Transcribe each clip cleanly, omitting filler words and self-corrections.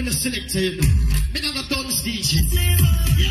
when you select it. Me never done DJ. Yo!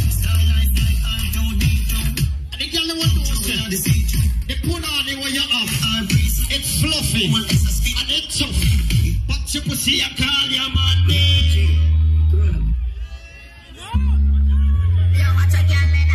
And the girl want to say this. They put on it when you're up. It's fluffy. And it's tough. But you pussy, I call your man name. Yo, watch a girl in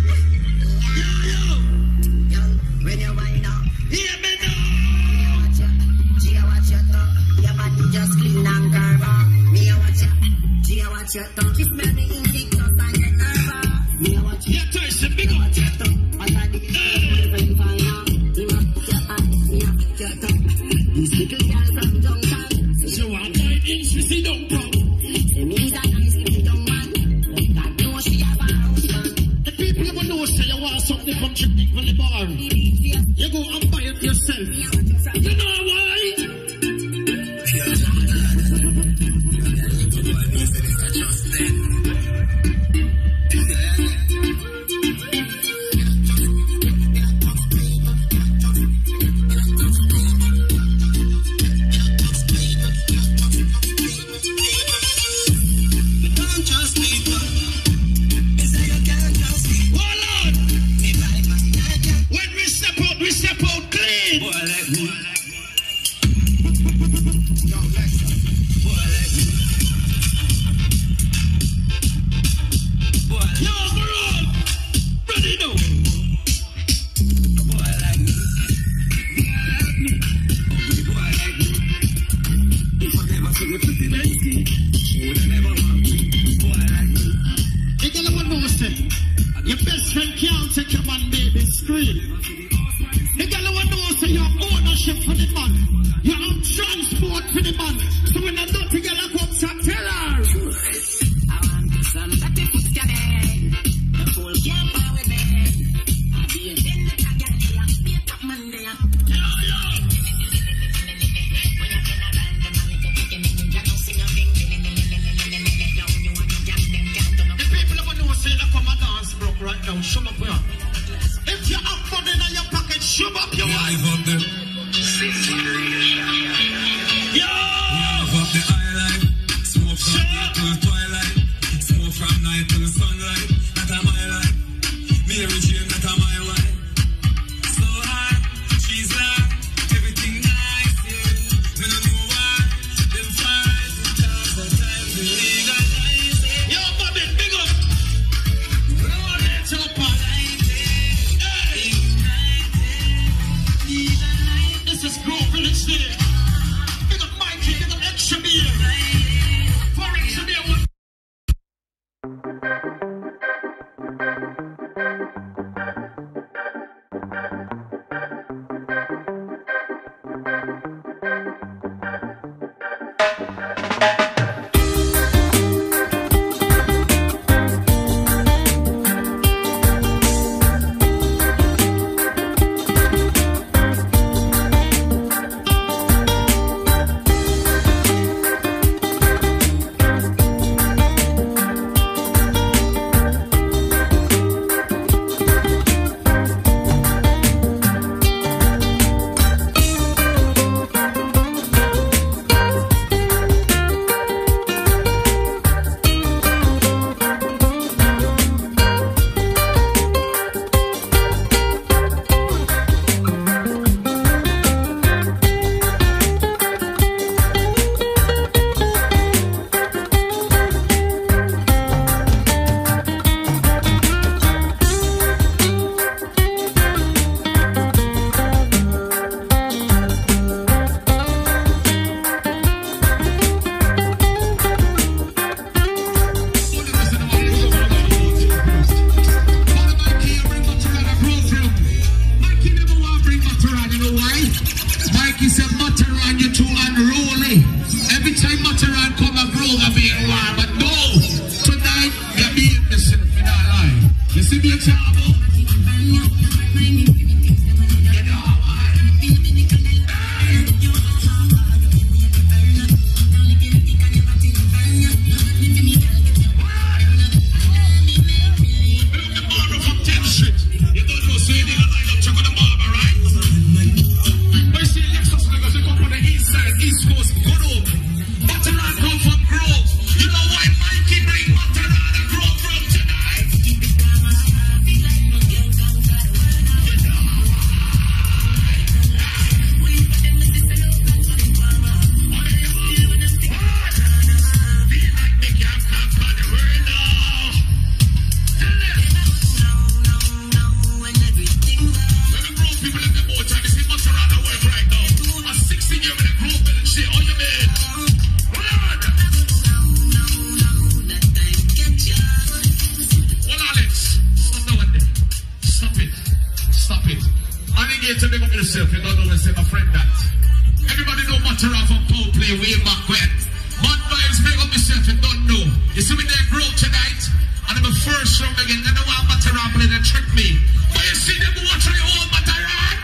on. Yo. When you wind up. Hear me now. Watch your tongue. Your body just clean and curve. Me watch your tongue. Kiss me the invictus and the nerve. Me watch your tongue. Yeah, big up. Watch your tongue. All of the people find out. Me watch your tongue. Me watch your tongue. This little girl from Junction. So what I inch me see don't come. Say me that nice little young man. God knows she have a house man. The people never know say you want something from Chipping from the bar. You go and buy it yourself. You know why? Your best friend can't take your man, baby, scream. The girl who knows say your ownership for the man. You have transport for the man. So when a dirty girl comes up, tell her. I want some dirty foot cabin. The full camp out with me. I'll be a gender again. I'll be a top man there. Yo. When I turn around, the man is a chicken and you don't sing a ring. The people who know say that come a dance broke right now. Shove up your. If you have fun in your pocket, shove up your wife up there. Yo! Live up the highlight. Smoke from night till twilight. Smoke from night till sunlight. Not a my life. Mary Jane, not a my wife. So hard, she's like everything nice, yeah. Me no know why them fight because the time to legalize it. Yo, Bobby, big up. Roll it up on. This is Grove Village Day. Big up Mikey, big up Extra Beer. For Extra Beer, what? East Coast, good old. Veteran come from Grove. you way back when. Mad vibes, make up yourself, you don't know. You see me there grow tonight, and I'm the first round again. They don't want Mataran play, they trick me. But you see them watch the old Mataran.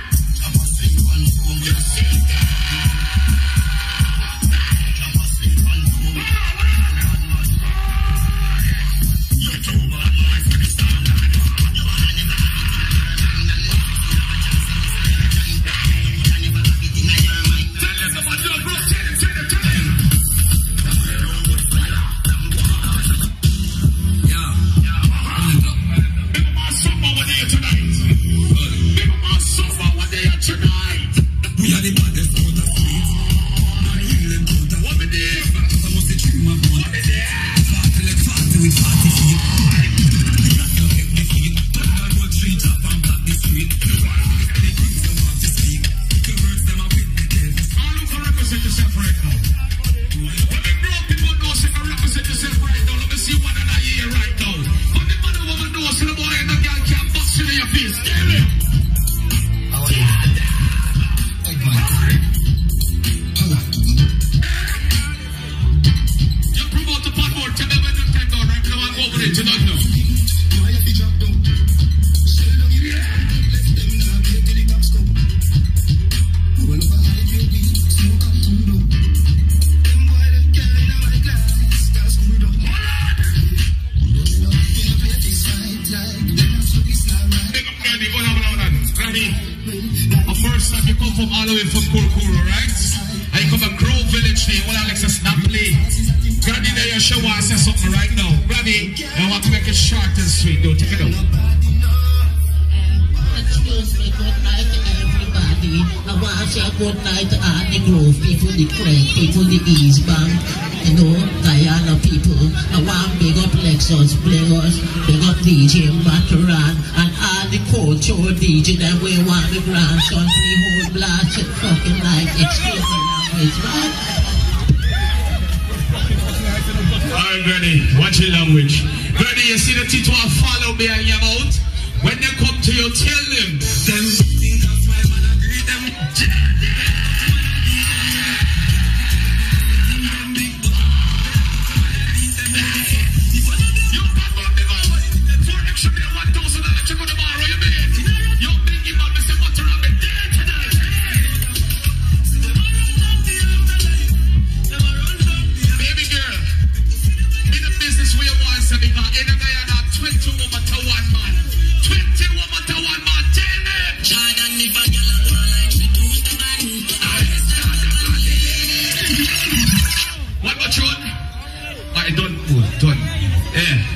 Good night to all the Grove people, the Craig people, the East Bank, you know, Guyana people. I want big up Lexus, big up DJ Mataran, and all the culture DJ that we want the grandson to the whole blast it fucking like excuse my language, man. Alright, Granny, watch your language. Granny, you see the teeth will follow me and your mouth? When they come to you, tell them. Think of my man, agree them.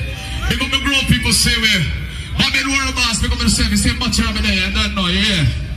Say we, Bobby World Boss, pick up the service, say much of it there, I don't know, yeah.